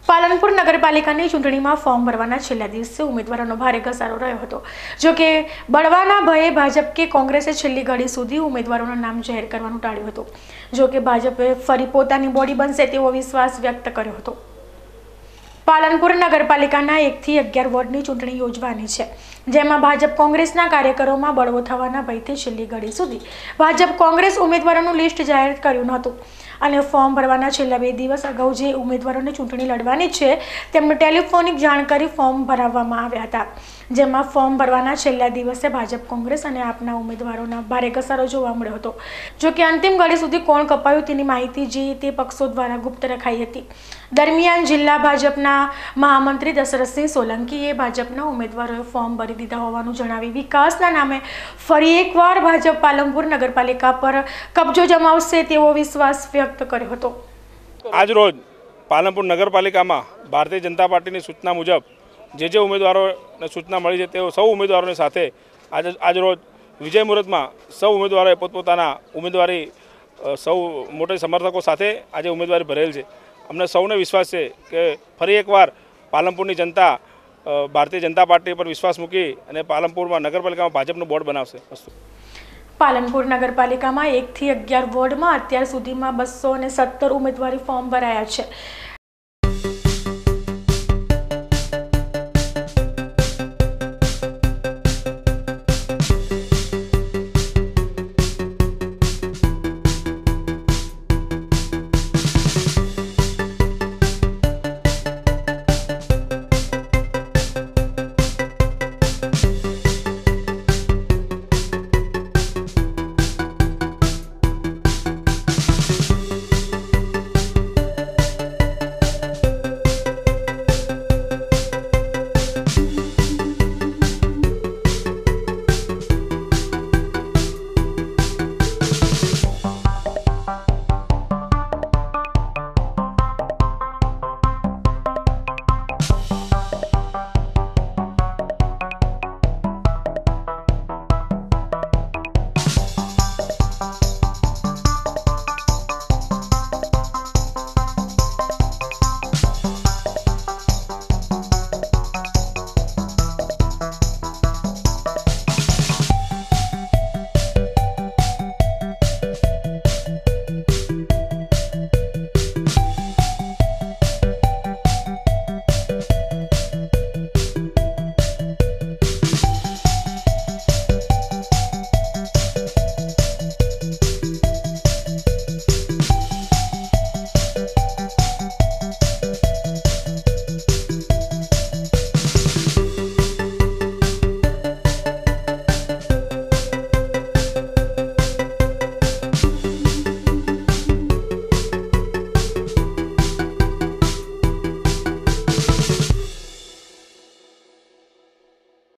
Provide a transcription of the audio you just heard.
પાલનપુર નગરપાલિકાની ચૂંટણીમાં ફોર્મ ભરવાના છેલ્લા દિવસે ઉમેદવારોનો ભારે ઘસારો રહ્યો હતો। જો કે બળવાના ભયે ભાજપ કે કોંગ્રેસે છેલ્લી ઘડી સુધી ઉમેદવારોના નામ જાહેર કરવાનું ટાળ્યું હતું। જો કે ભાજપે ફરી પોતાની બોડી બનશે તેવો વિશ્વાસ વ્યક્ત કર્યો હતો। પાલનપુર નગરપાલિકાના 1 થી 11 વોર્ડની ચૂંટણી યોજવાની છે, જેમાં ભાજપ કોંગ્રેસના કાર્યકરોમાં બળવો થવાના ભયથી છેલ્લી ઘડી સુધી ભાજપ કોંગ્રેસ ઉમેદવારોનું લિસ્ટ જાહેર કર્યું નહોતું અને ફોર્મ ભરવાના છેલ્લા 2 દિવસ અગાઉ જે ઉમેદવારોને ચૂંટણી લડવાની છે તેમને ટેલિફોનિક જાણ કરી ફોર્મ ભરાવવામાં આવ્યા હતા, જેમાં ફોર્મ ભરવાના છેલ્લા દિવસે ભાજપ કોંગ્રેસ અને આપના ઉમેદવારોના ભારે ઘસારો જોવા મળ્યો હતો। જો કે અંતિમ ઘડી સુધી કોણ કપાયું તેની માહિતી જે તે પક્ષો દ્વારા ગુપ્ત રખાઈ હતી। દરમિયાન જિલ્લા ભાજપના મહામંત્રી દશરથસિંહ સોલંકીએ ભાજપના ઉમેદવારોએ ફોર્મ ભરી દીધા હોવાનું જણાવી વિકાસના નામે ફરી એકવાર ભાજપ પાલનપુર નગરપાલિકા પર કબજો જમાવશે તેવો વિશ્વાસ વ્યક્ત કર્યો હતો। આજ રોજ પાલનપુર નગરપાલિકામાં ભારતીય જનતા પાર્ટીની સૂચના મુજબ જે ઉમેદવારોને સૂચના મળી છે તેઓ સૌ ઉમેદવારોની સાથે આજ રોજ વિજય મુહૂર્તમાં સૌ ઉમેદવારોએ પોતપોતાના ઉમેદવારી સૌ મોટા સમર્થકો સાથે આજે ઉમેદવારી ભરેલ છે। અમને સૌને વિશ્વાસ છે કે ફરી એકવાર પાલનપુરની જનતા ભારતીય જનતા પાર્ટી પર વિશ્વાસ મૂકી અને પાલનપુરમાં નગરપાલિકામાં ભાજપનું બોર્ડ બનાવશે। પાલનપુર નગરપાલિકામાં 1 થી 11 વોર્ડમાં અત્યાર સુધીમાં 217 ઉમેદવારી ફોર્મ ભરાયા છે।